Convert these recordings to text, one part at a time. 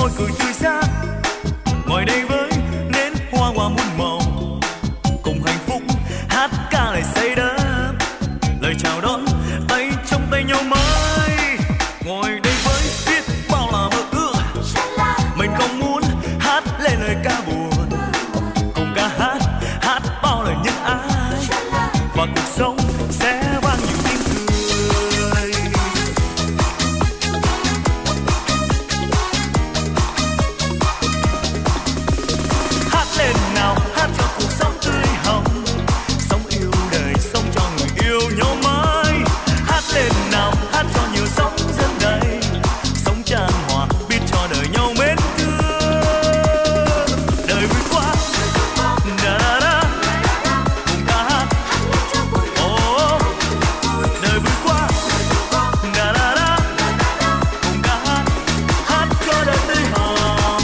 môi cười tươi sáng, ngồi đây với nến hoa hoa muôn màu, cùng hạnh phúc hát ca lời say đắm, lời chào đón tay trong tay nhau mới. Ngồi đây với biết bao là mơ ước, mình không muốn hát lên lời ca buồn, cùng ca hát hát bao lời nhân ái, và cuộc sống sẽ vang nhiều tiếng cười. Hát lên nào, hát cho cuộc sống tươi hồng, sống yêu đời, sống cho người yêu nhau mãi. Hát lên nào, hát cho nhiều sóng dâng đầy, sống chan hòa biết cho đời nhau mến thương. Đời vui quá, da da da, cùng ca hát. Oh, đời vui quá, da da da, cùng ca hát, hát cho đời tươi hồng.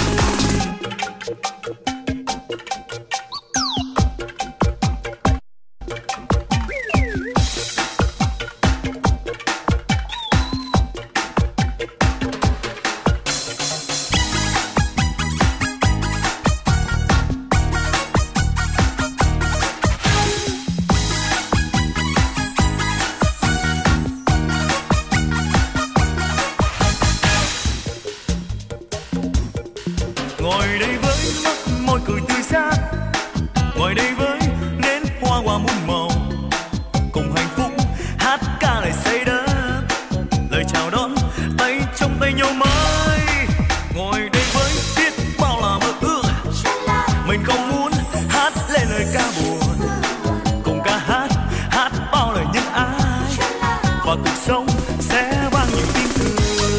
Ngồi đây với mắt môi cười tươi sáng, ngồi đây với nến hoa hoa muôn màu, cùng hạnh phúc hát ca lời say đắm, lời chào đón tay trong tay nhau mới. Ngồi đây với biết bao là mơ ước, mình không muốn hát lên lời ca buồn, cùng ca hát hát bao lời nhân ái, và cuộc sống sẽ vang nhiều tiếng cười.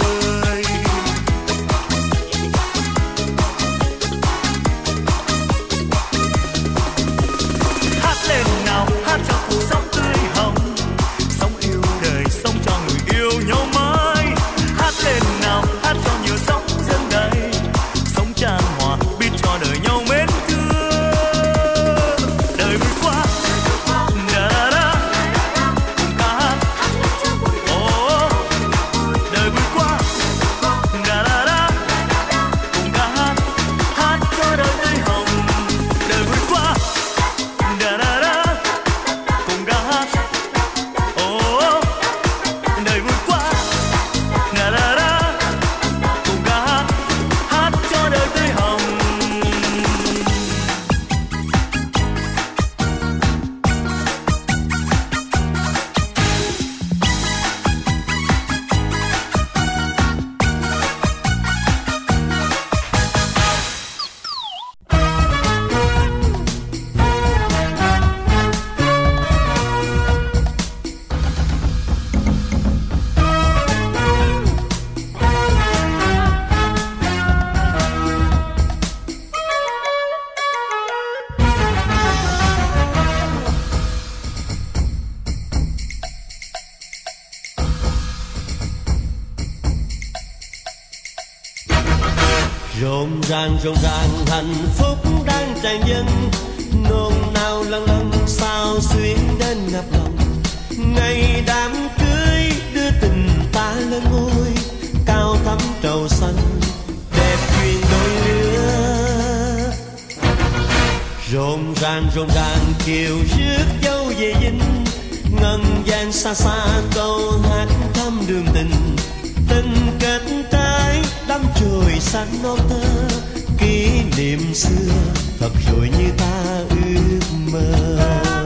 Hát lên nào, hát cho cuộc sống tươi hồng, sống yêu đời, sống cho người yêu nhau mãi. Hát lên nào, hát cho nhiều sóng dâng đầy, sống chan hòa biết cho đời nhau mến thương. Đời vui quá, da da da, cùng ca hát. Oh, đời vui quá, da da da, cùng ca hát, hát cho đời tươi hồng. Đời vui quá, da da da, cùng ca hát. Oh, đời vui quá, da da da, cùng ca hát, hát cho đời tươi hồng. Rộn ràng hạnh phúc đang tràn dâng, nôn nao lâng lâng sao xuyến đến ngập lòng. Ngày đám cưới đưa tình ta lên ngôi, cao thắm trầu xanh đẹp duyên đôi lứa. Rộn ràng kiều rước dâu về dinh, ngân vang xa xa câu hát thăm đường tình. Tình kết trái đắm chồi xanh non thơ, kỷ niệm xưa thật rồi như ta ước mơ.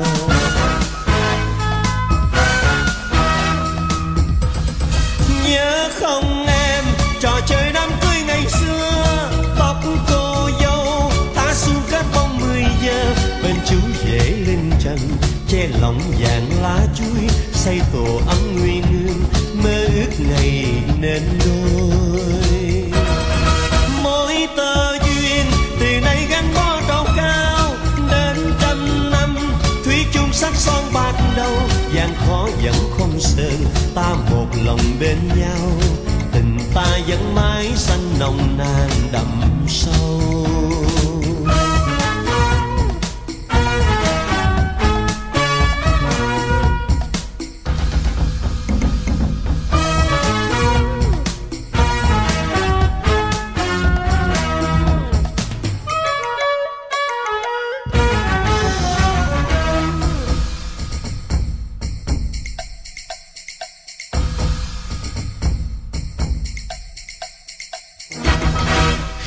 Nhớ không em, trò chơi đám cưới ngày xưa, tóc cô dâu thả xuống các bóng 10 giờ, bên chú rể lên trần che lòng vàng lá chuối, xây tổ ấm nguyên hương mơ ước ngày nên đôi. Mỗi tơ duyên từ nay gắn bó trầu cao, đến trăm năm thủy chung sắc son bạc đầu. Gian khó vẫn không sợ, ta một lòng bên nhau, tình ta vẫn mãi xanh nồng nàn đậm sâu.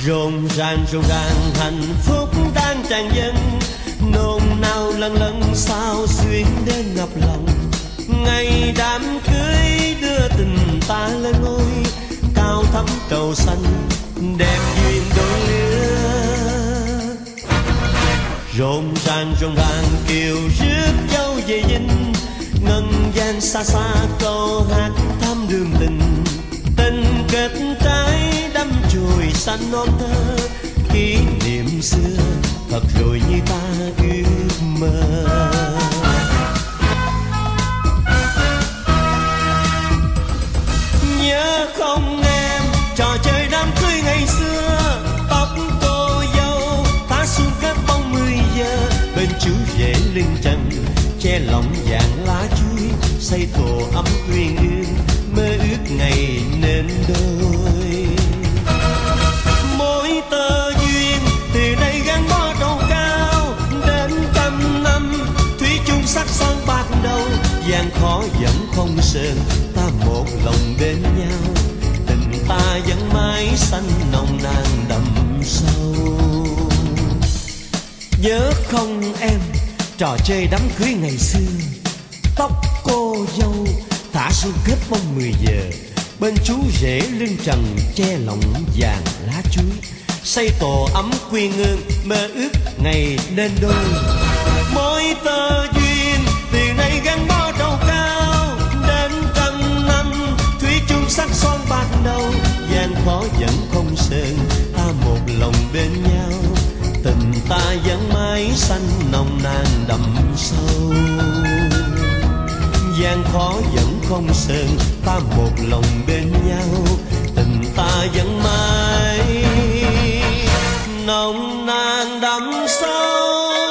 rộn ràng hạnh phúc đang tràn dâng, nôn nao lần lần sao xuyên đến ngập lòng. Ngày đám cưới đưa tình ta lên ngôi, cao thắm cầu xanh đẹp duyên đôi lứa. Rộn ràng kiều rước dâu về dinh, ngân vang xa xa câu hát thắm đường tình. Tình kết trái đắm chồi xanh non thơ, kỷ niệm xưa thật rồi như ta ước mơ. Nhớ không em trò chơi đám cưới ngày xưa, tóc cô dâu thả xuống các bóng 10 giờ, bên chú rể lưng trần che lòng vàng lá chuối, xây tổ ấm uyên ương mơ ước ngày nên đôi. Mỗi tơ duyên từ đây gắn bó trầu cao, đến trăm năm thủy chung sắc son bạc đầu. Gian khó vẫn không sơn, ta một lòng bên nhau, tình ta vẫn mãi xanh nồng nàn đậm sâu. Nhớ không em trò chơi đám cưới ngày xưa, tóc cô dâu thả xuống kết bông 10 giờ, bên chú rể lưng trần che lòng vàng lá chuối, xây tổ ấm quy ngương mơ ước ngày nên đôi. Mỗi tơ duyên từ nay gắn bó trầu cao, đến trăm năm thủy chung sắc son bạc đầu. Gian khó vẫn không sơn, ta một lòng bên nhau, tình ta vẫn mãi xanh nồng nàn đậm sâu. Gian khó vẫn không sơn, ta một lòng bên nhau, tình ta vẫn mãi nồng nàn đậm sâu.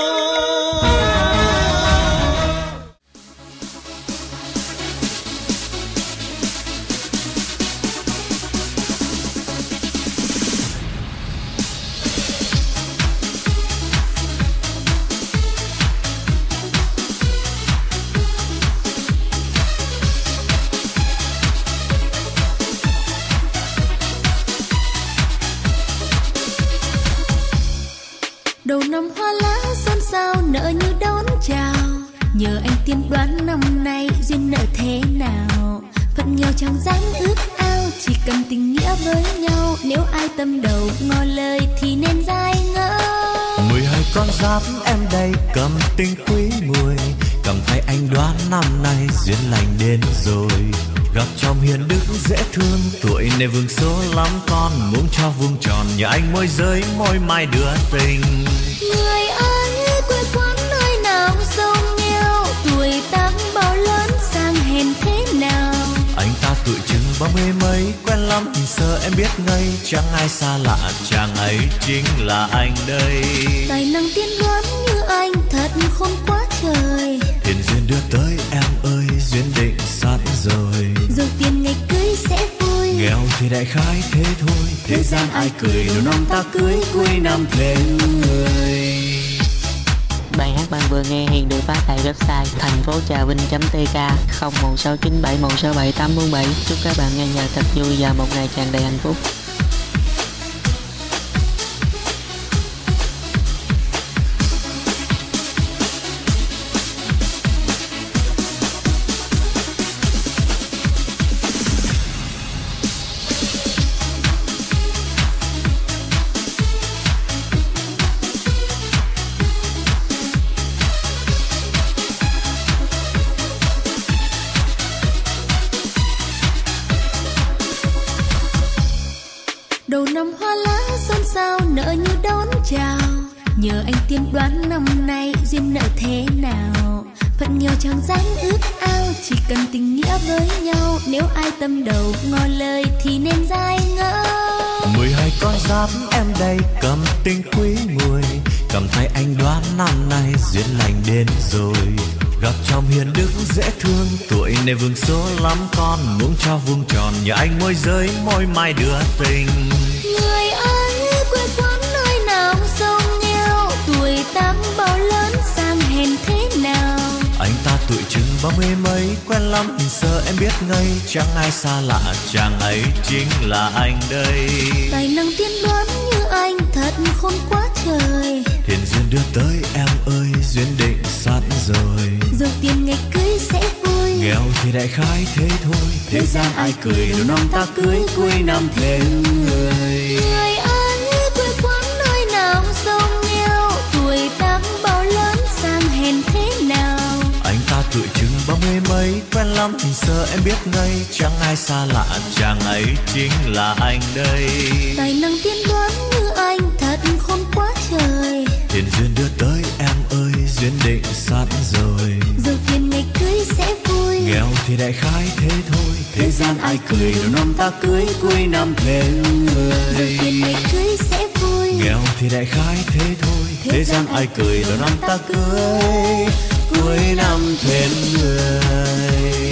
Đầu năm hoa lá xôn xao nở như đón chào, nhờ anh tiên đoán năm nay duyên nợ thế nào. Phận nghèo chẳng dám ước ao, chỉ cần tình nghĩa với nhau. Nếu ai tâm đầu ngỏ lời thì nên dai ngỡ. 12 con giáp em đây cầm tinh quý mùi, cầm tay anh đoán năm nay duyên lành đến rồi. Gặp trong hiền đức dễ thương, tuổi này vương số lắm con, muốn cho vuông tròn nhờ anh môi giới môi mai đưa tình. Người ơi quê quán nơi nào sông nghèo, tuổi tác bao lớn sang hèn thế nào. Anh ta tuổi chừng 30 mấy, quen lắm thì sơ em biết ngay, chẳng ai xa lạ chàng ấy chính là anh đây. Tài năng tiên đoán như anh thật khôn quá trời, Tiền duyên đưa tới em ơi, duyên định sẵn rồi. dù tiền ngày cưới sẽ vui, Nghèo thì đại khái thế thôi, thế gian ai cười đầu năm ta cưới, cuối năm thêm người. Bài hát bạn vừa nghe hiện được phát tại website thành phố Trà Vinh.tk 016971678847. Chúc các bạn nghe nhạc thật vui và một ngày tràn đầy hạnh phúc. đầu năm hoa lá xôn xao nở như đón chào, nhờ anh tiên đoán năm nay duyên nợ thế nào. Phận nghèo chẳng dám ước ao, chỉ cần tình nghĩa với nhau. Nếu ai tâm đầu ngỏ lời thì nên dai ngỡ. 12 con giáp em đây cầm tinh quý mùi, cầm tay anh đoán năm nay duyên lành đến rồi. Gặp trong hiền đức dễ thương, tuổi này vương số lắm con, muốn cho vuông tròn nhờ anh môi giới môi mai đưa tình. Người ơi quê quán nơi nào sông nghèo, tuổi tác bao lớn sang hèn thế nào. Anh ta tuổi chừng 30 mấy, quen lắm thì sơ em biết ngay, chẳng ai xa lạ chàng ấy chính là anh đây. Tài năng tiên đoán như khôn quá trời. Thiện duyên đưa tới em ơi, duyên định sát rồi. Dù tiền ngày cưới sẽ vui, Nghèo thì đại khái thế thôi. thế gian ai cười đầu năm ta cưới, cuối năm thêm người. người ơi quê quán nơi nào sông nghèo, tuổi tác bao lớn sang hèn thế nào. Anh ta tuổi chừng 30 mấy, quen lắm thì sợ em biết ngay, chẳng ai xa lạ, chàng ấy chính là anh đây. Tài năng tiên đoán như anh thật khôn quá trời. Thiện duyên đưa tới em ơi, duyên định sát rồi. Dù tiền ngày cưới sẽ vui, Nghèo thì đại khái thế thôi. thế gian ai cười đầu năm ta cưới, cuối năm thêm người. Dù tiền ngày cưới sẽ vui, Nghèo thì đại khái thế thôi. Thế gian ai cười đầu năm ta cưới, cuối năm thêm người.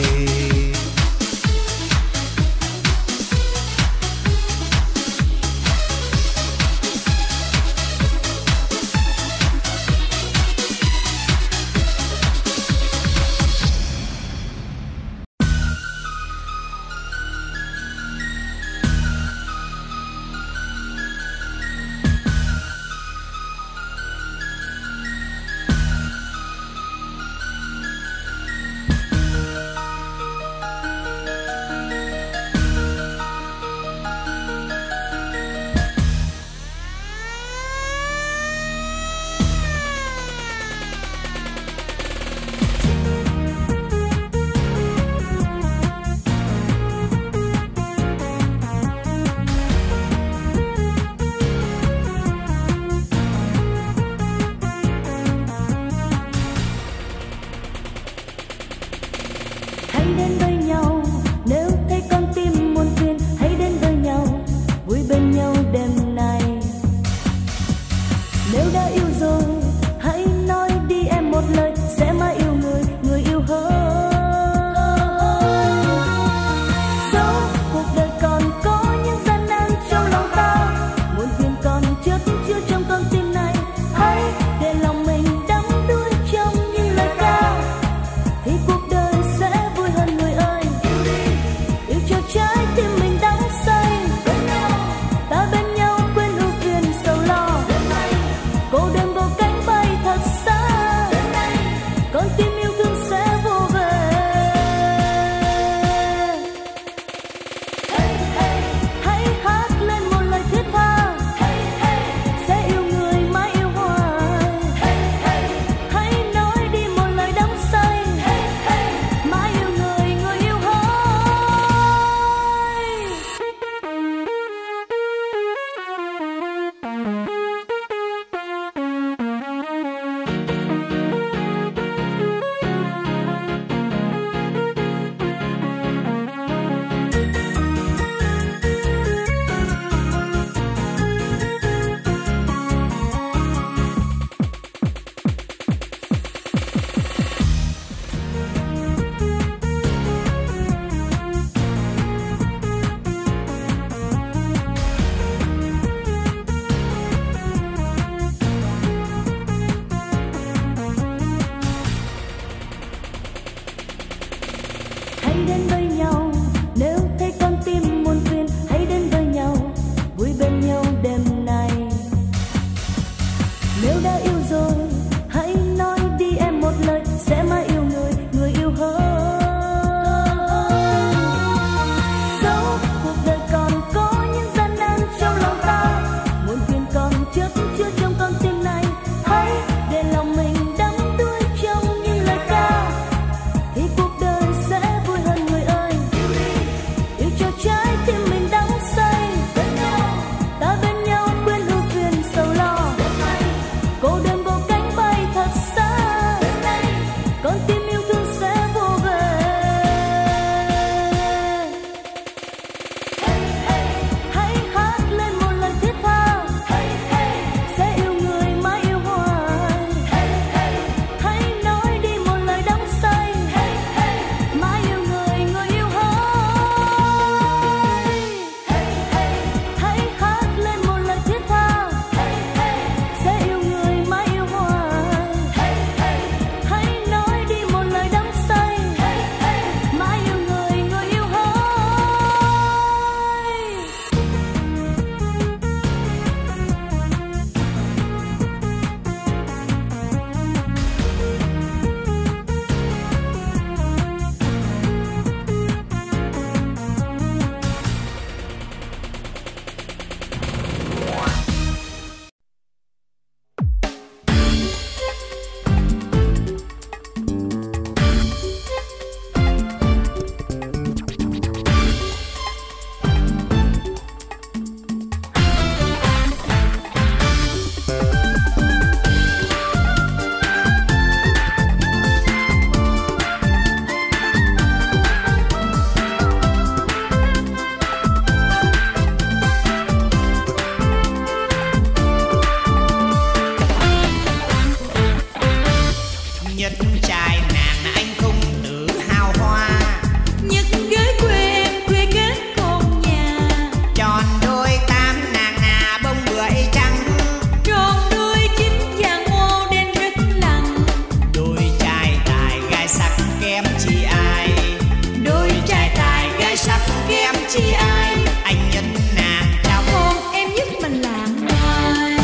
Nhất trai nàng anh không tự hào hoa, nhất gái quê em quê các con nhà. tròn đôi tám nàng nà bông bưởi trắng, Tròn đôi chín vàng ngô đen rất lặng. đôi trai tài gái sắc kém chi ai, đôi trai tài gái sắc kém chi ai. Anh nhất nàng trong Còn em nhất mình làm mai.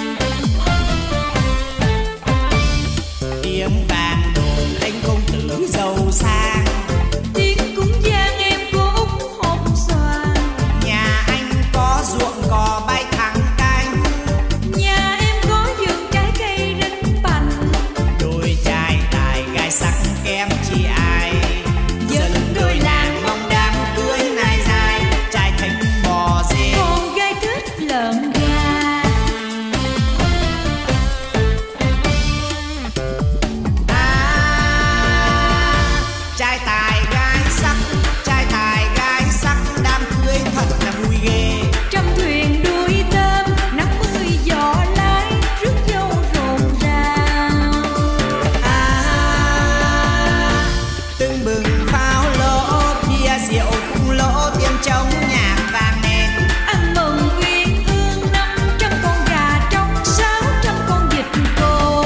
tiếng vàng đồn anh công tử giàu sang, Tiếng cũng vang em cô Út hộp xoàn. nhà anh có ruộng cò bay thẳng cánh, Nhà em có vườn trái cây rất bành. đôi trai tài gái sắc kém chi ai. Dân đôi làng mong đám cưới nai dài, trai thành bò dê. Con gái thích lợn gà. Trai tài gái sắc, trai tài gái sắc, đám cưới thật là vui ghê. Trăm thuyền đuôi tôm, 50 giỏ lái, rước dâu rộn ràng. Tưng bừng pháo lỗ, bia rượu cũng lỗ, tiền trống nhạc vang lên. Ăn mừng uyên ương 500 con gà trống, 600 con vịt cô.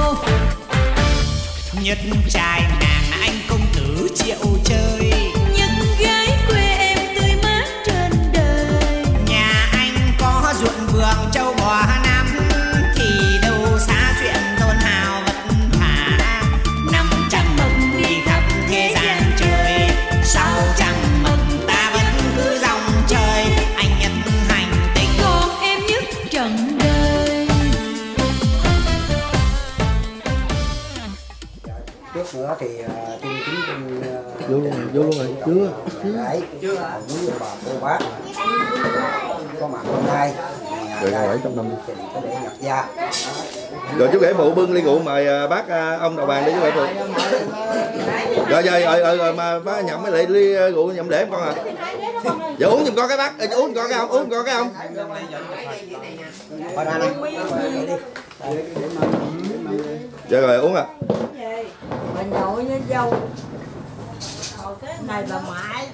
Nhất trai nàng anh công tử triệu chơi, Nhất gái quê em tươi mát trên đời. nhà anh có ruộng vườn châu bò năm, thì đâu xa chuyện thôn hào vật vả. 500 mừng đi khắp thế gian chơi, 600 mừng ta vẫn cứ dòng chơi. Anh nhất hành tinh, Còn em nhất trần đời. Trước nữa thì tiên chính trên vô luôn rồi chưa đấy muốn bà cô bác có mặt hôm nay rồi hỏi trong năm trình có để nhập gia. rồi chú rể phụ bưng ly rượu mời bác ông đầu bàn đi chú rể phụ rồi mà bác nhậm mới lại ly rượu nhậm để em con à. Giờ uống giùm con cái bác uống con cái ông uống con cái ông dạ rồi uống à. Bà nhậu với dâu này bà mãi.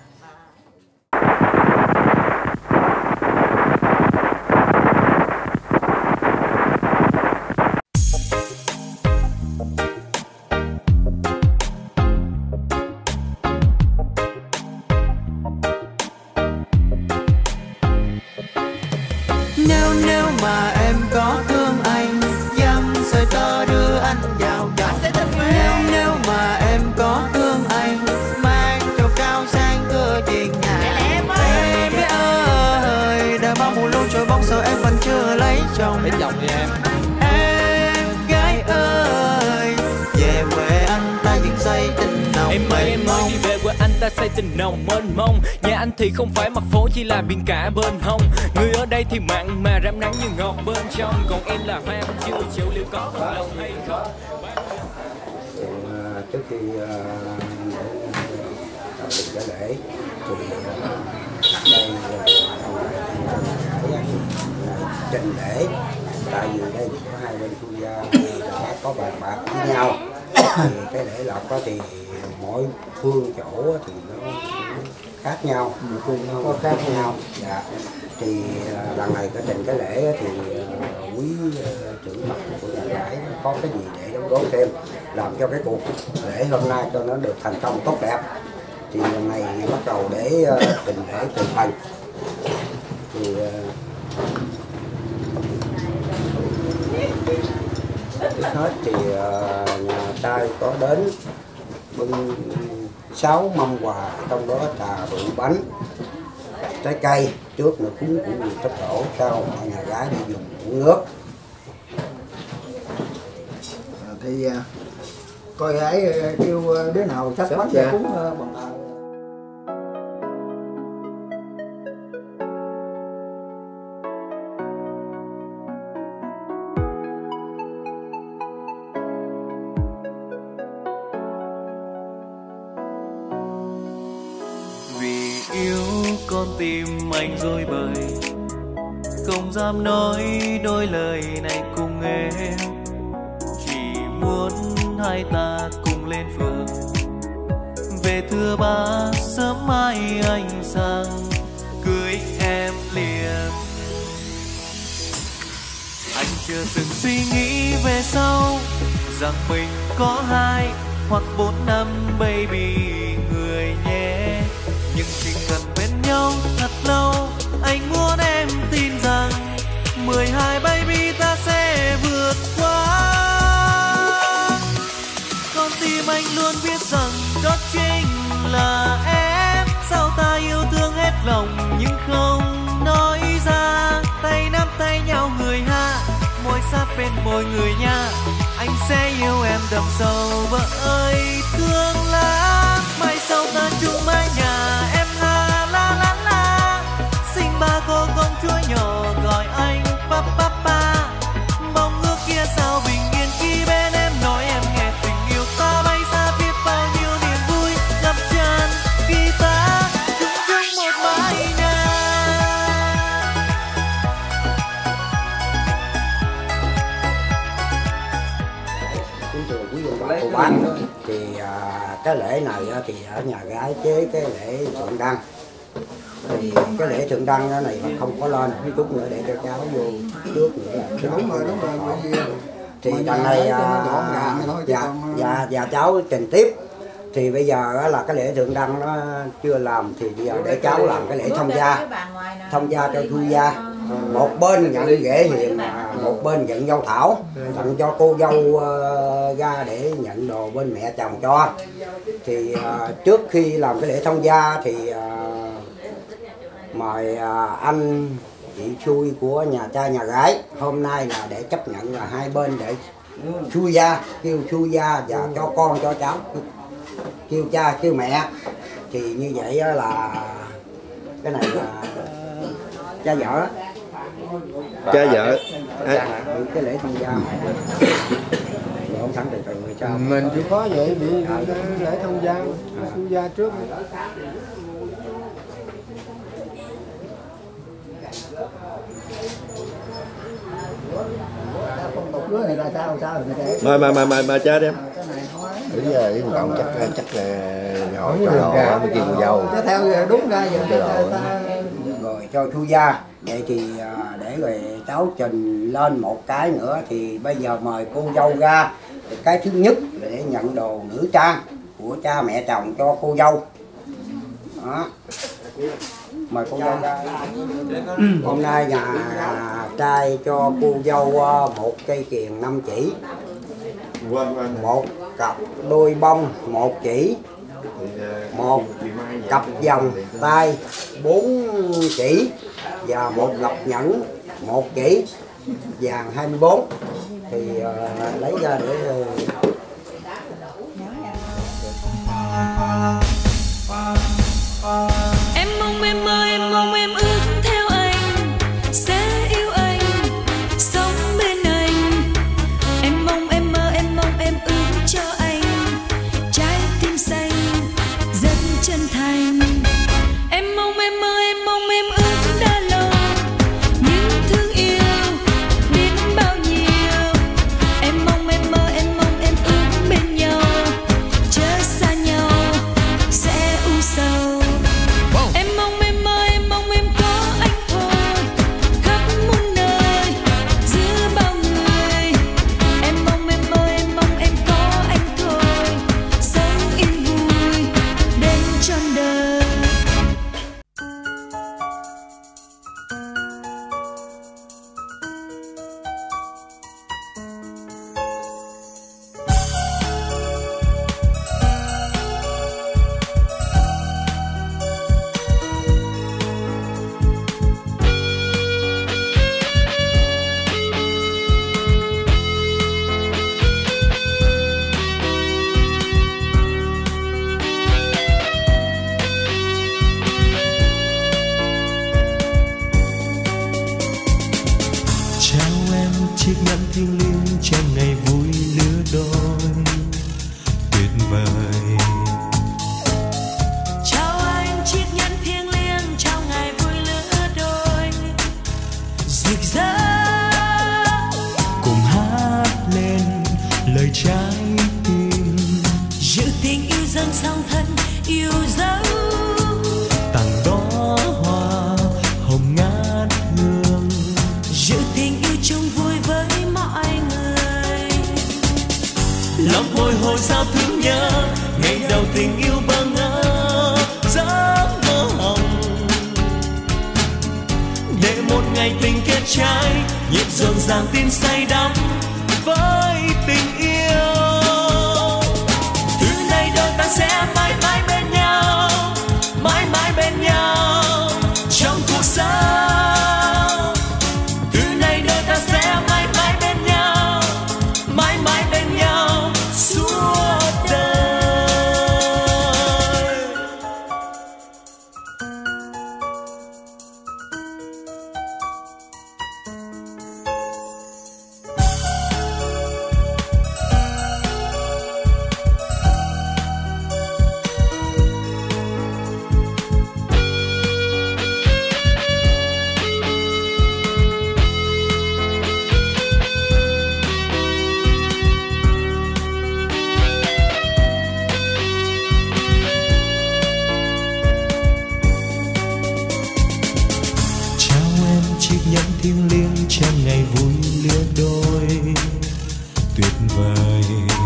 Nếu mà em có thương anh, dăm sợi tơ đưa anh vào chồng. Nếu mà em có thương anh, mang cho cao sang cửa chuyện nhà. Baby ơi, đã bao mùa luôn trôi bóng sao em vẫn chưa lấy chồng. Lấy chồng thì em gái ơi, về quê anh ta vẫn say tình nồng. Em ơi đi về quê anh ta say tình nồng mênh mông. Nhà anh thì không phải mặt phố chỉ là biển cả bên hông. Người ở đây thì mặn mà rám nắng như ngọt bên trong. Còn em là hoa chưa chịu liệu có bằng lòng hay không. Trước khi để lễ thì đây trình lễ, tại vì đây có hai bên khu gia đã có bàn bạc với nhau thì cái lễ lộc đó thì mỗi phương chỗ thì nó khác nhau, nó có khác nhau. Dạ. Thì lần này cái trình cái lễ thì quý trưởng mặt của nhà gái có cái gì để đóng góp thêm làm cho cái cuộc lễ hôm nay cho nó được thành công tốt đẹp. Thì lần này bắt đầu để trình lễ từ phần thì trước hết thì nhà trai có đến bưng 6 mâm quà, trong đó trà rượu bánh trái cây, trước nữa cúng cũng nhiều thất tổ, sau mọi nhà gái đi dùng uống nước. Thì coi gái kêu đứa nào chắc bánh để cúng bằng thờ. Vì yêu con tim anh rối bời, không dám nói đôi lời này cùng em, chỉ muốn hai ta cùng lên phường. Về thưa ba sớm mai anh sang cưới em liền. Anh chưa từng suy nghĩ về sau rằng mình có 2 hoặc 4 năm baby người nhé. Nhưng chỉ cần bên nhau thật lâu, anh muốn em tin rằng 12 baby ta sẽ vượt qua. Con tim anh luôn biết rằng đó chính là em. Sao ta yêu thương hết lòng nhưng không nói ra. Tay nắm tay nhau người ha, môi sát bên môi người nha. Anh sẽ yêu em đậm sâu vợ ơi thương lắm. Mai sau ta chung mái nhà em la la la la. Sinh 3 cô con chuối nhỏ gọi anh papa. Mong ước kia sao bình yên khi bên em nói em nghe tình yêu ta bay xa biết bao nhiêu niềm vui ngập tràn khi ta chung chung một mái nhà. Cô bác thì cái lễ này thì ở nhà gái chế cái lễ thượng đăng. Thì cái lễ thượng đăng đó này mà không có lên chút nữa để cho cháu vô trước nữa. Đúng rồi bởi vì thì đằng này và cháu trình tiếp. Thì bây giờ là cái lễ thượng đăng nó chưa làm thì bây giờ để cháu làm cái lễ thông gia cho Thu gia. Một bên nhận ghế hiền, một bên nhận dâu thảo, tặng cho cô dâu ra để nhận đồ bên mẹ chồng cho. Thì trước khi làm cái lễ thông gia thì mời anh chị xui của nhà trai nhà gái hôm nay là để chấp nhận là hai bên để xui gia, kêu xui gia và cho con cho cháu kêu cha kêu mẹ. Thì như vậy là cái này là cha vợ. Cha vợ cái lễ thông gia không thắng từ người cha mình chỉ có vậy bị lễ thông gia xui gia trước. Mời cha đem. Bây giờ ý còn chắc là hỏi cho mới kêu cô dâu. Chứ theo đúng ra vậy rồi cho Thu gia. Vậy thì để rồi cháu trình lên một cái nữa thì bây giờ mời cô dâu ra. Cái thứ nhất là để nhận đồ nữ trang của cha mẹ chồng cho cô dâu. Đó. Mời cô dâu ra. Hôm nay nhà trai cho cô dâu một cây kiềng 5 chỉ, một cặp đôi bông 1 chỉ, một cặp vòng tay 4 chỉ và một cặp nhẫn 1 chỉ vàng 24. Thì lấy ra để em mong em mơ, em mong em ước theo anh, sẽ yêu anh, sống bên anh. Em mong em mơ, em mong em ước cho anh, trái tim xanh rất chân thành. Em mong em mơ, em mong em ước đã lâu, nhưng thương yêu biết bao nhiêu. Em mong em mơ, em mong em ước bên nhau, chớ xa nhau sẽ u sầu. Em mong em mơ, em mong em có anh thôi, khắp muôn nơi giữa bao người. Em mong em mơ, em mong em có anh thôi, sống yên vui đến trọn đời. Trao em chiếc nhẫn thiêng liêng trong ngày vui lứa đôi tuyệt vời. Chào anh chiếc nhẫn thiêng liêng trong ngày vui lứa đôi rực rỡ, Cùng hát lên lời trái tim dâng song thân yêu dấu. Tặng đó hoa hồng ngát hương, giữ tình yêu chung vui với mọi người. lòng bồi hồi sao thương nhớ ngày đầu tình yêu bơ ngỡ giấc mơ hồng, để một ngày tình kết trái nhịp rộn ràng tin say đắm với tình yêu. Từ nay đôi ta sẽ mãi mãi bên nhau, mãi mãi bên nhau trong cuộc sống. Từ nay đôi ta sẽ mãi mãi bên nhau, mãi mãi bên nhau suốt đời. Thiêng liêng trong ngày vui lứa đôi tuyệt vời.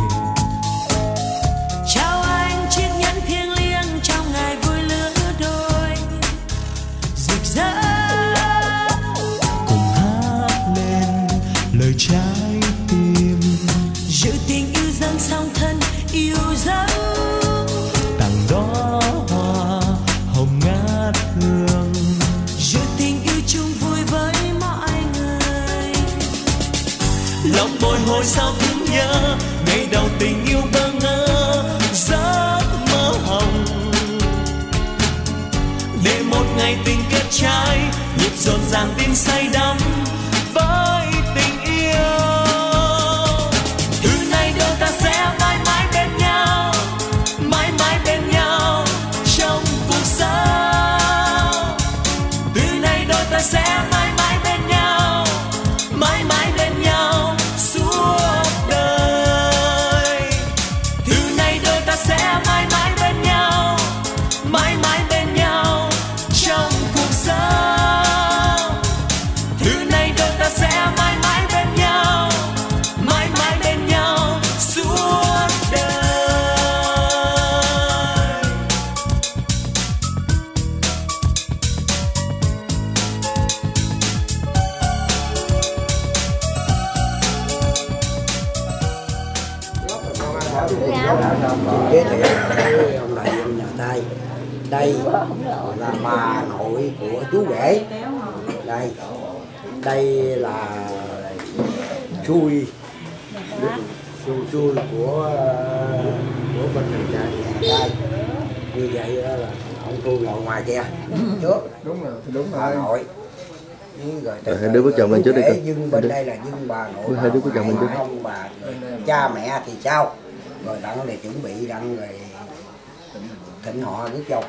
Chào anh chiếc nhẫn thiêng liêng trong ngày vui lứa đôi rực rỡ. Cùng hát lên lời trái tim, giữ tình yêu dâng song thân yêu dấu. tặng đó hoa hồng ngát hương, giữ tình yêu chung vui với mọi người. lòng bồi hồi sao thương nhớ ngày đầu tình yêu bơ ngỡ giấc mơ hồng, để một ngày tình kết trái nhịp rộn ràng tin say đắm với tình yêu. Từ nay đôi ta sẽ mãi mãi bên nhau, mãi mãi bên nhau trong cuộc sống. Từ nay đôi ta sẽ mãi mãi bên nhau, mãi mãi bên nhau suốt đời. Từ nay đôi ta sẽ mãi mãi bên nhau, mãi mãi bên nhau trong cuộc sống. Từ nay đôi ta sẽ mãi mãi bên nhau, mãi mãi bên nhau suốt đời. Giới thiệu với ông đại dân nhà Tây. Đây là bà nội của chú rể. Đây là xui của bên nhà Tây. Như vậy là ông tôi ngồi ngoài kia trước. Đúng rồi. Bà nội. Hai đứa bước chồng lên trước đi con. Dương bên đây là dương bà nội. Hai đứa bước chồng lên trước. Ông bà cha mẹ thì sao? Rồi đặng để chuẩn bị đặng rồi thịnh họ rước dâu.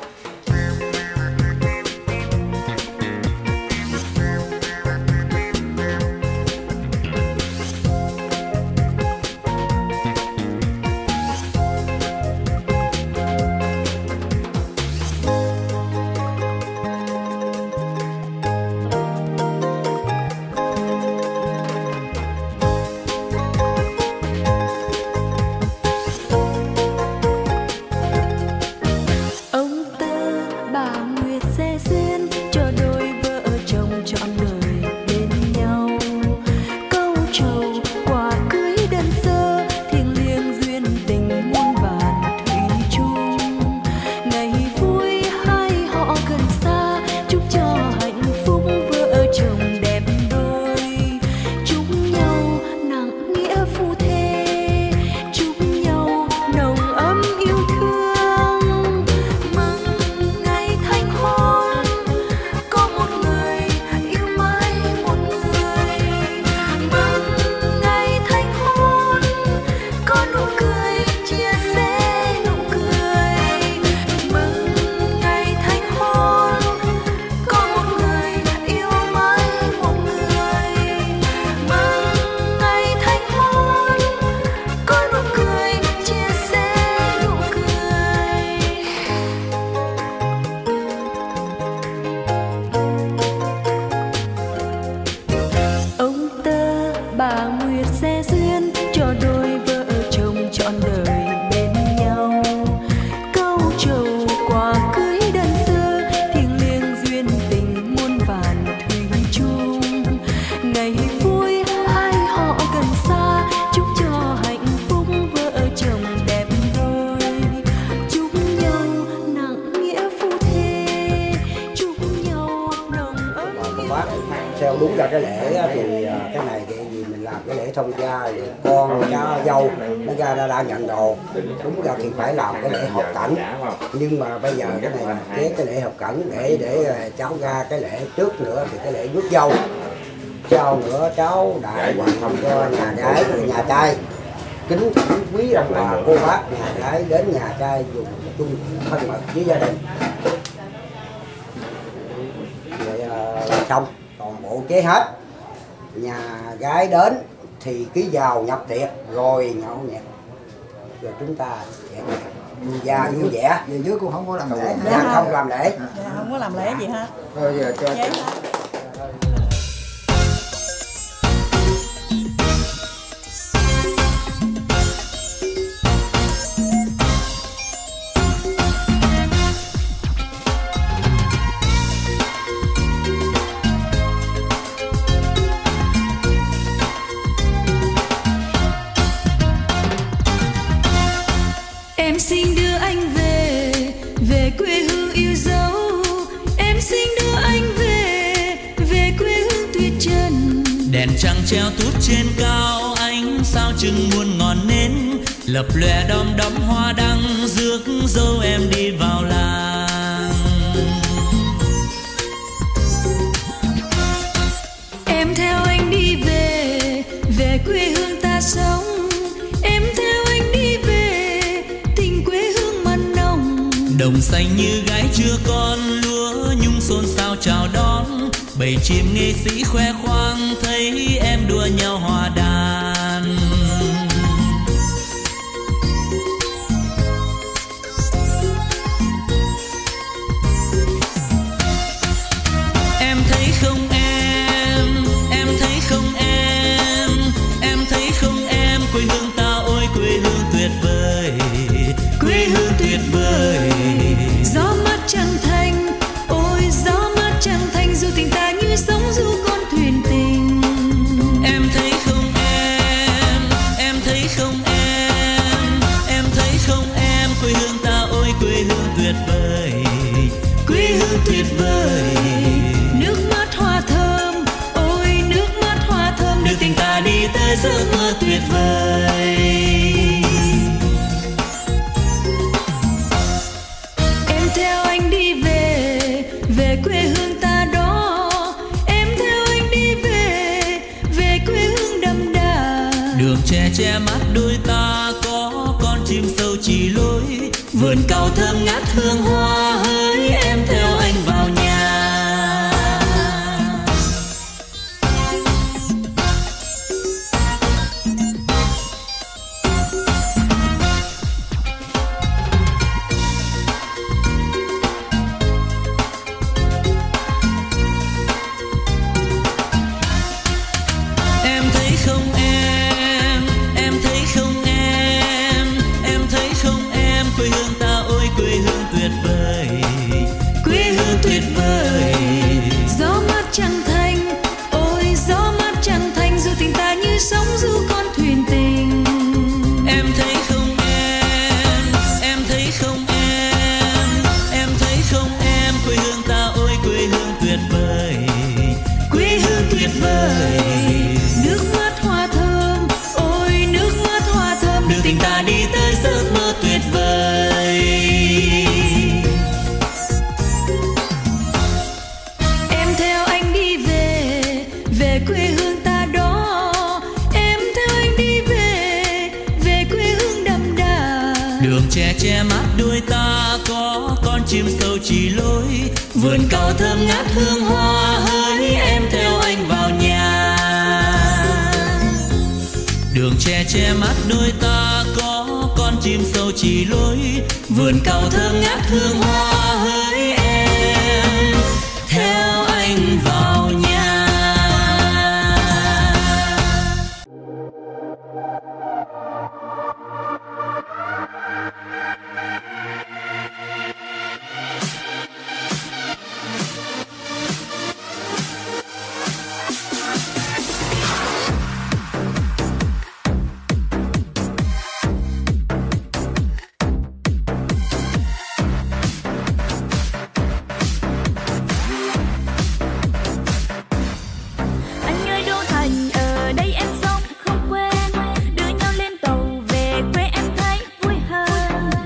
Ông ta đúng ra cái lễ thì cái này thì mình làm cái lễ thông gia rồi con cháu dâu nó ra nhận đồ, đúng ra thì phải làm cái lễ hợp cảnh, nhưng mà bây giờ cái này chế cái lễ hợp cảnh để cháu ra cái lễ trước nữa thì cái lễ rước dâu, sau nữa cháu đại hoàng cho nhà gái người nhà trai kính quý ông bà cô bác nhà gái đến nhà trai dùng chung thân mật với gia đình. Vậy xong toàn bộ chế hết, nhà gái đến thì cứ vào nhập tiệc rồi nhậu nhẹt rồi chúng ta vui gia vui vẻ. Về dưới cô không có làm lễ. Dạ không làm lễ. Dạ, không có làm lễ gì hết. Thôi giờ cho Em xin đưa anh về quê hương yêu dấu. Em xin đưa anh về quê hương tuyệt trần. Đèn trăng treo tút trên cao, ánh sao chừng muôn ngọn nến, lập lòe đom đóm hoa đăng, rước dâu em đi vào làng. Em theo anh đi về quê hương ta sống. Em theo anh đi về tình quê hương mặn nồng. Đồng xanh như gái chưa con, lúa nhung xôn xao chào đón, bầy chim nghệ sĩ khoe khoang thấy em đua nhau hòa đàn. Em thấy không em thấy không em thấy không em, quê hương ta ôi quê hương tuyệt vời, quê hương tuyệt vời. Gió mát trăng thanh, ôi gió mát trăng thanh, dù tình ta như sóng du con thuyền tình. Em thấy không em thấy không em thấy không em, quê hương ta ôi quê hương tuyệt vời, quê hương tuyệt vời. Nước mắt hoa thơm, ôi nước mắt hoa thơm, đưa tình ta đi tới giấc mơ tuyệt vời. Em theo anh đi về quê hương ta đó. Em theo anh đi về quê hương đậm đà. Đường tre che mắt đôi ta, có con chim sâu chỉ lối, vườn cao thơm ngát hương hoa hỡi, em theo anh vào nhà. Em thấy không em thấy không em thấy không em, quê hương ta ôi quê hương tuyệt vời, quê hương tuyệt vời. Gió mát trăng thanh, ôi gió mát trăng thanh, dù tình ta như sóng du con thuyền tình. Em thấy không em thấy không em thấy không em, quê hương ta ôi quê hương tuyệt vời, quê hương tuyệt vời. Nước mắt hoa thơm, ôi nước mắt hoa thơm, đưa tình ta đi tới giấc mơ tuyệt vời. Em theo anh đi về quê hương ta đó. Em theo anh đi về quê hương đậm đà. Đường tre che mắt đôi ta, có con chim sâu chỉ lối, vườn cao thơm ngát hương hoa hỡi, em theo anh vào nhà. Đường tre che mắt đôi ta, có con chim sâu chỉ lối, vườn cao thơm ngát hương hoa hỡi, em theo anh vào nhà.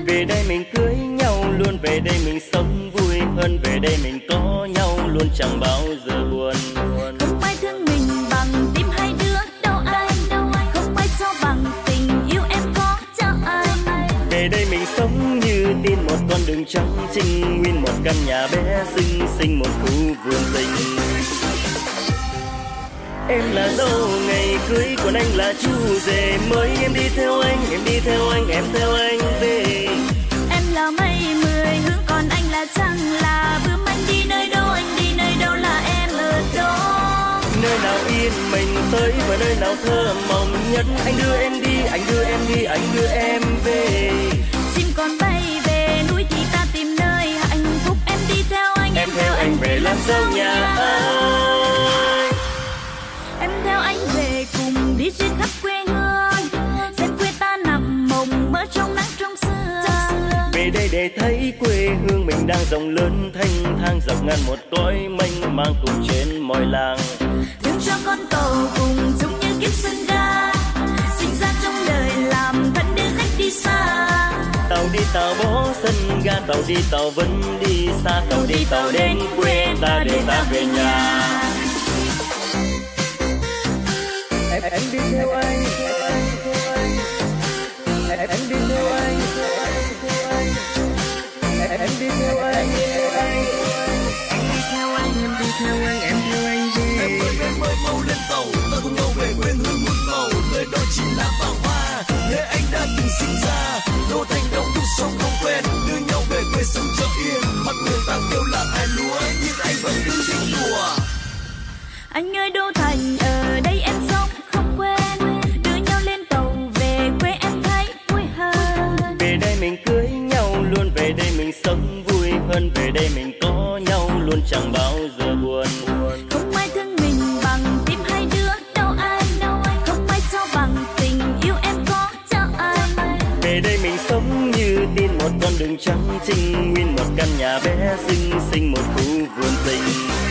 Về đây mình cưới nhau luôn, về đây mình sống vui hơn, về đây mình có nhau luôn chẳng bao giờ buồn. Không ai thương mình bằng tim hai đứa đâu ai, không ai cho bằng tình yêu em có cho ai. Về đây mình sống như tin một con đường trắng trinh, nguyên một căn nhà bé xinh xinh, một khu vườn tình. Em là dâu ngày cưới, còn anh là chú rể mới. Em đi theo anh, em đi theo anh, em theo anh về. Em là mây 10 hướng, còn anh là trăng là bướm. Anh đi nơi đâu, anh đi nơi đâu là em ở đó. Nơi nào yên mình tới và nơi nào thơ mộng nhất. Anh đưa em đi, anh đưa em đi, anh đưa em về. Chim còn bay về núi thì ta tìm nơi hạnh phúc. Em đi theo anh, em theo anh về làm dâu nhà anh. Em theo anh về cùng đi trên khắp quê hương, xem quê ta nằm mộng mơ trong nắng trong sương. Về đây để thấy quê hương mình đang rộng lớn thanh thang, dọc ngang một cõi mênh mang cùng trên mọi làng. Thương cho con tàu cùng giống như kiếp sân ga, sinh ra trong đời làm thân đưa khách đi xa. Tàu đi tàu bỏ sân ga, tàu đi tàu vẫn đi xa. Tàu đi tàu đến quê ta để ta về nhà. Em đi theo anh, em đi theo anh, em đi theo anh, em đi theo anh, em đi theo anh, em theo anh về. Em ơi mau lên tàu, ta cùng nhau về quê hương một màu. Nơi đó chỉ là pháo hoa, nơi anh đã từng sinh ra. Đô thành đông đúc sông không quen, đưa nhau về quê sống cho yên. Mặt người ta kêu là hai lúa, nhưng anh vẫn cứ thích đùa. Anh ơi đô thành ở đây em sống không quen, đưa nhau lên tàu về quê em thấy vui hơn. Về đây mình cưới nhau luôn, về đây mình sống vui hơn, về đây mình có nhau luôn chẳng bao giờ buồn. Không ai thương mình bằng tim hai đứa đâu ai, không ai cho bằng tình yêu em có cho ai. Về đây mình sống như tin một con đường trắng trinh, nguyên một căn nhà bé xinh xinh, một khu vườn tình.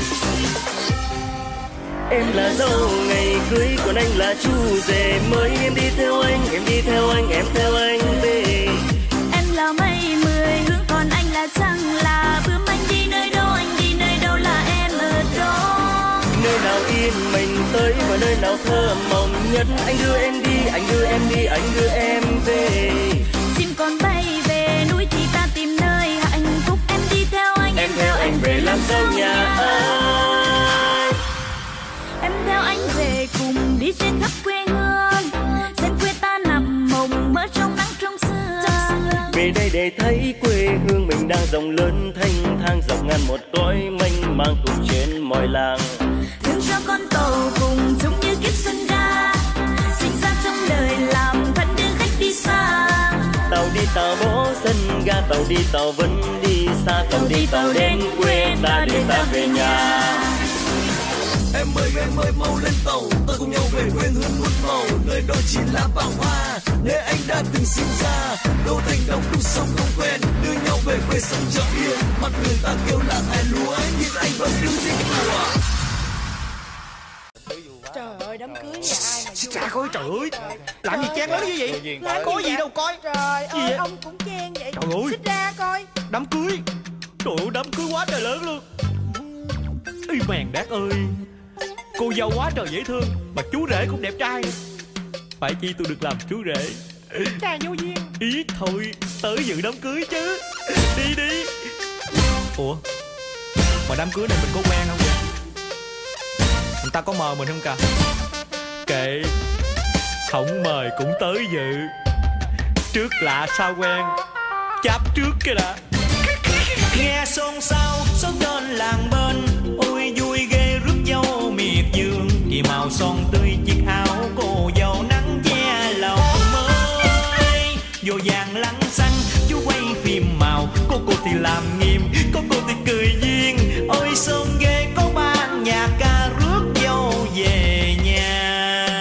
Em là dâu ngày cưới, còn anh là chú rể mới. Em đi theo anh, em đi theo anh, em theo anh về. Em là mây 10 hướng, còn anh là trăng là bướm. Anh đi nơi đâu, anh đi nơi đâu là em ở đó. Nơi nào yên mình tới và nơi nào thơ mộng nhất. Anh đưa em đi, anh đưa em đi, anh đưa em về. Chim còn bay về núi thì ta tìm nơi hạnh phúc. Em đi theo anh, em theo anh về làm dâu nhà anh. Em theo anh về cùng đi trên khắp quê hương, xem quê ta nằm mộng mơ trong nắng trong sương. Về đây để thấy quê hương mình đang rộng lớn thanh thang, dọc ngang một cõi mênh mang cùng trên mọi làng. Thương cho con tàu cùng giống như kiếp sân ga, sinh ra trong đời làm thân đưa khách đi xa. Tàu đi tàu bỏ sân ga, tàu đi tàu vẫn đi xa. Tàu đi tàu đến quê ta để ta về nhà. Em ơi mau lên tàu, ta cùng nhau về quê hương một màu. Nơi đó chỉ là pháo hoa, nơi anh đã từng sinh ra. Đô thành đông đúc sông không quen, đưa nhau về quê sống cho yên. Mặt người ta kêu là hai lúa, nhưng anh vẫn cứ thích đùa. Trời ơi đám cưới nhà ai mà vui. Trời ơi, trời ơi, làm gì chen lớn như vậy? Có gì đâu coi. Trời gì ơi vậy? ông cũng chen vậy. Trời ơi, xích ra coi. Đám cưới. Trời ơi, đám cưới quá trời lớn luôn. Ây mèn đát ơi, cô dâu quá trời dễ thương, mà chú rể cũng đẹp trai. Phải chi tôi được làm chú rể. Trai vô duyên. Ý thôi, tới dự đám cưới chứ. Đi đi. Ủa, mà đám cưới này mình có quen không vậy? Người ta có mời mình không cả? Kệ, không mời cũng tới dự. Trước lạ sao quen, chắp trước kia đã. Nghe xôn xao sống trên làng bên, ôi vui ghê rước dâu miệt vườn. Kỳ màu son tươi chiếc áo cô dâu nắng che lòng mới. Vô vàng lăng xăng chú quay phim màu, cô thì làm nghiêm, cô thì cười duyên. Ôi son ghê có ban nhạc ca rước dâu về nhà.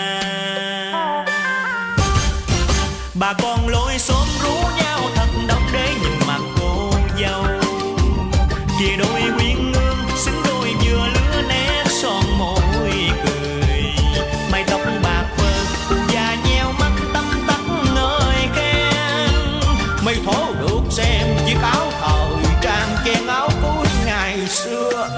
Bà con lối xóm rú nhau thật đông để nhìn mặt cô dâu. Kìa đôi quyến ngương xứng đôi vừa lứa nét son môi cười. Mái tóc bạc phơ và nheo mắt tăm tắt ngời khen. được xem chiếc áo thời trang chen áo cuối ngày xưa.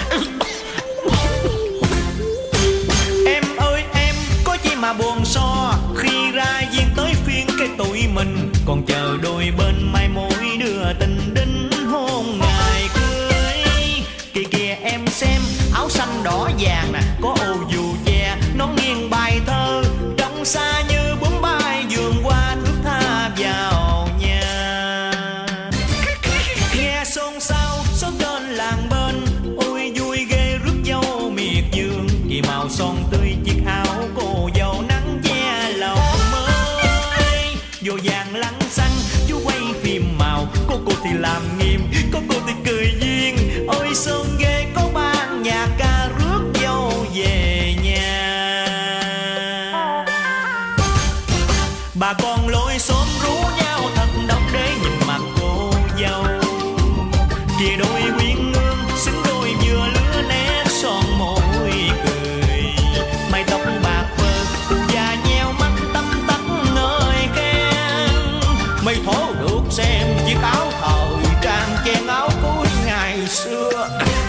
Em ơi em có chi mà buồn so, khi ra duyên tới phiên cái tụi mình còn chờ đôi bên mai mối đưa tình đính hôn ngày cưới. Kìa kìa em xem áo xanh đỏ vàng nè, có ô dù che nón nghiêng bài thơ, trong xa như bướm bay vườn qua thước tha vào nhà. Nghe xôn xao số tên làng bên, ôi vui ghê rước dâu miệt vườn, kỳ màu son tươi chiếc áo cô dâu nắng che lòng mới. Vô vàng lăng xăng chú quay phim màu, cô thì làm nghiêm, cô thì cười duyên. Ôi sơn ghê có ban nhạc ca rước dâu về nhà. Bà con lối xóm rú nhau thật đông để nhìn mặt cô dâu. Kìa đôi quyến ngương xứng đôi vừa lứa né son môi cười. Mái tóc bạc phơ cụ già nheo mắt tăm tắt nơi khen. Mây thố được xem chiếc áo thời trang chen áo cuối ngày xưa.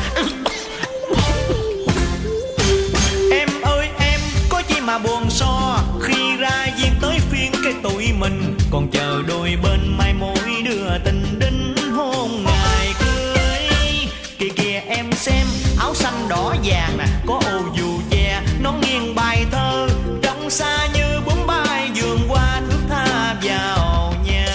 Em ơi em có chi mà buồn so, khi ra duyên tới phiên cái tụi mình còn chờ đôi bên mai mối đưa tình đính hôn ngày cưới. Kìa kìa em xem áo xanh đỏ vàng nè, có ô dù che nón nghiêng bài thơ, trong xa như bướm bay vườn qua thước tha vào nhà.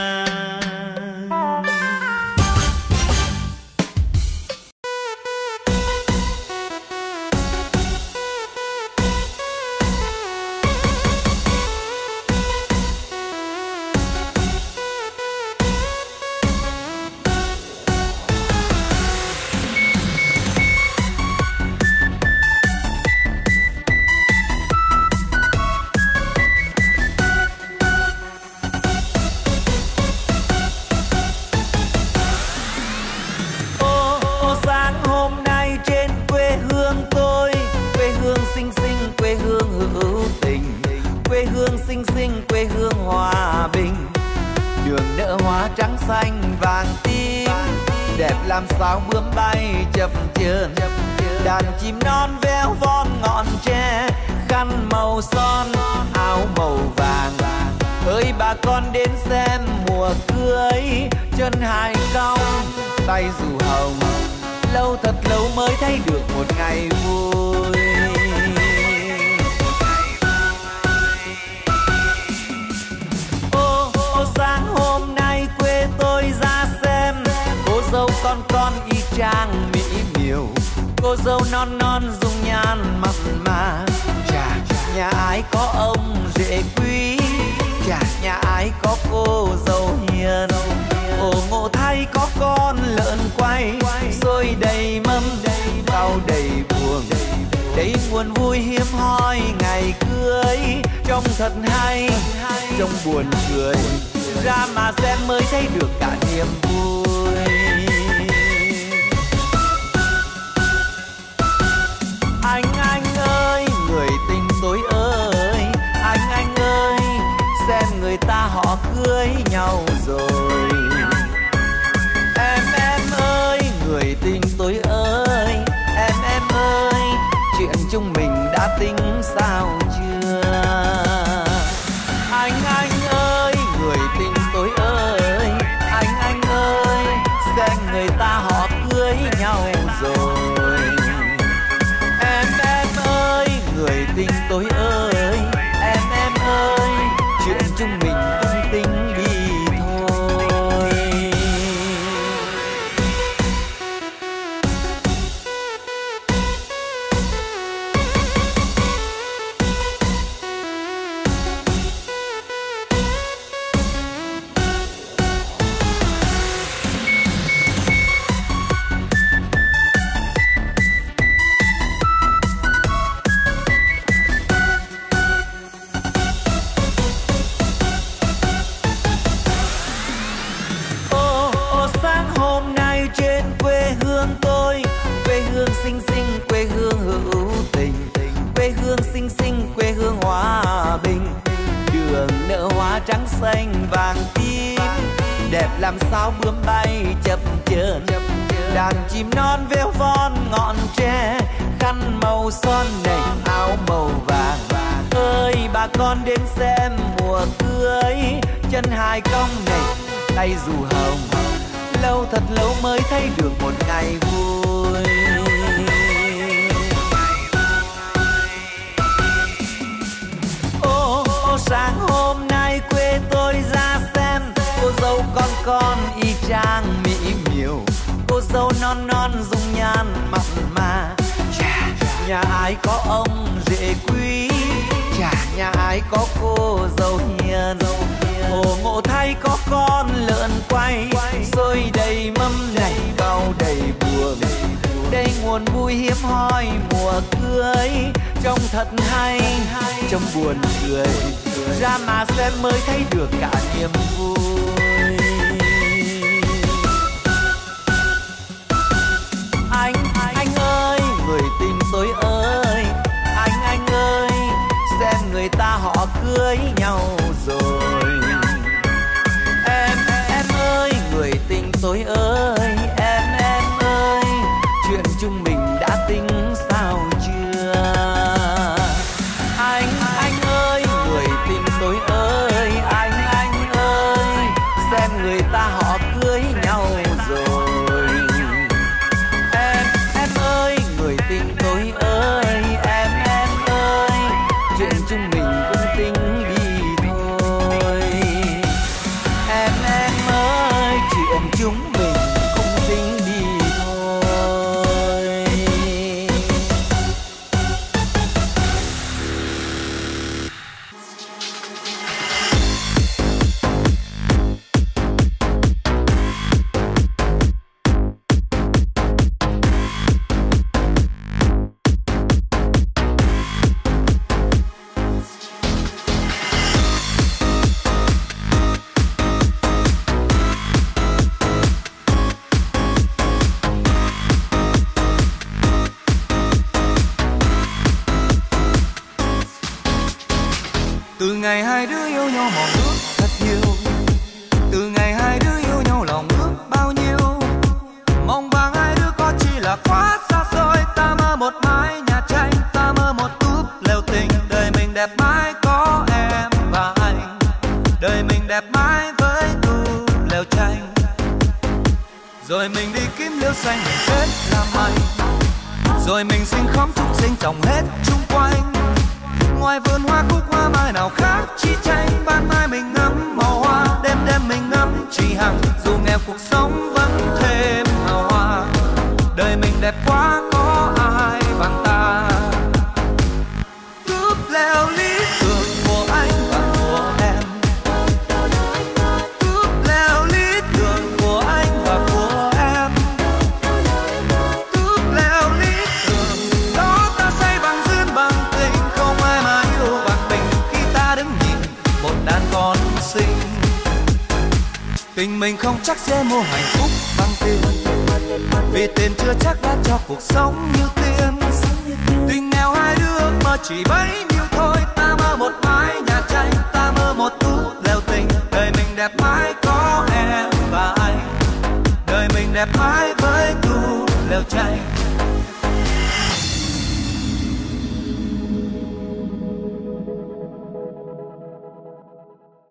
Quê hương hòa bình, đường nở hoa trắng xanh vàng tím, đẹp làm sao bướm bay chập chờn, đàn chim non véo von ngọn tre, khăn màu son áo màu vàng. Ơi bà con đến xem mùa cưới, chân hài cong tay dù hồng, lâu thật lâu mới thấy được một ngày vui. Sáng hôm nay quê tôi ra xem, cô dâu con y chang mỹ miều, cô dâu non non dung nhan mặn mà. Chà nhà ai có ông rể quý, chà nhà ai có cô dâu hiền. Ồ ngộ thay có con lợn quay, xôi đầy mâm rau đầy buồng, đây nguồn vui hiếm hoi ngày cưới. Trông thật hay trông buồn cười, ra mà xem mới thấy được cả niềm vui. Anh ơi người tình tôi ơi, anh ơi xem người ta họ cưới nhau rồi. Em ơi người tình tôi ơi, em ơi chuyện chúng mình đã tính sao chưa? Anh ơi người tình tôi ơi, anh ơi xem người ta họ cưới nhau rồi. Em ơi người tình tôi ơi, em ơi chuyện chúng mình cũng tính đi thôi. làm sao bướm bay chập chờn. Đàn chim non véo von ngọn tre, khăn màu son này áo màu vàng. Ơi bà con đến xem mùa cưới, chân hai cong này tay dù hồng. Lâu thật lâu mới thấy được một ngày vui. Ô sáng hôm nay quê tôi ra xem, cô dâu con y chang mỹ miều. Cô dâu non non dung nhan mặn mà. Chà, nhà ai có ông rể quý, chả nhà ai có cô dâu hiền. Hồ ngộ thay có con lợn quay, xôi đầy mâm này bao đầy buồn. Đây nguồn vui hiếm hoi mùa cưới, trông thật hay trông buồn cười. Ra mà xem mới thấy được cả niềm vui. Anh ơi, người tình tôi ơi, anh ơi, xem người ta họ cưới nhau rồi. Em ơi, người tình tôi ơi, em ơi, chuyện chúng mình đã tính sao chưa? Anh ơi, người tình tôi ơi, anh ơi, xem người ta họ cưới nhau rồi. Em ơi, người tình tôi ơi, em ơi, chuyện chúng mình cũng tính đi thôi. Em ơi, chuyện chúng mình cũng tính đi thôi. Từ ngày hai đứa yêu nhau mòn ước thật nhiều, từ ngày hai đứa yêu nhau lòng ước bao nhiêu. Mong vàng hai đứa có chỉ là quá xa xôi. Ta mơ một mái nhà tranh, ta mơ một túp lều tình. Đời mình đẹp mãi có em và anh, đời mình đẹp mãi với túp lều tranh. Rồi mình đi kiếm liễu xanh mình kết làm mây, rồi mình sinh khóm trúc sinh trồng hết chung quanh. Ngoài vườn hoa cúc hoa mai nào khác chi tranh. Ban mai mình ngắm màu hoa, đêm đêm mình ngắm chị Hằng. Dù nghèo cuộc sống vẫn thêm hào hoa, đời mình đẹp quá có ai bằng ta. Cướp leo lý tưởng của anh và của em, cướp leo lý tưởng của anh và của em, cướp leo lý tưởng đó ta xây bằng duyên bằng tình. Không ai mà yêu bằng mình khi ta đứng nhìn một đàn con xinh. Tình mình không chắc sẽ mua hạnh phúc bằng tiền, vì tiền chưa chắc đã cho cuộc sống như tiền. Tình nghèo hai đứa mơ chỉ bấy nhiêu thôi. Ta mơ một mái nhà tranh, ta mơ một túp lều tình. Đời mình đẹp mãi có em và anh, đời mình đẹp mãi với túp lều tranh.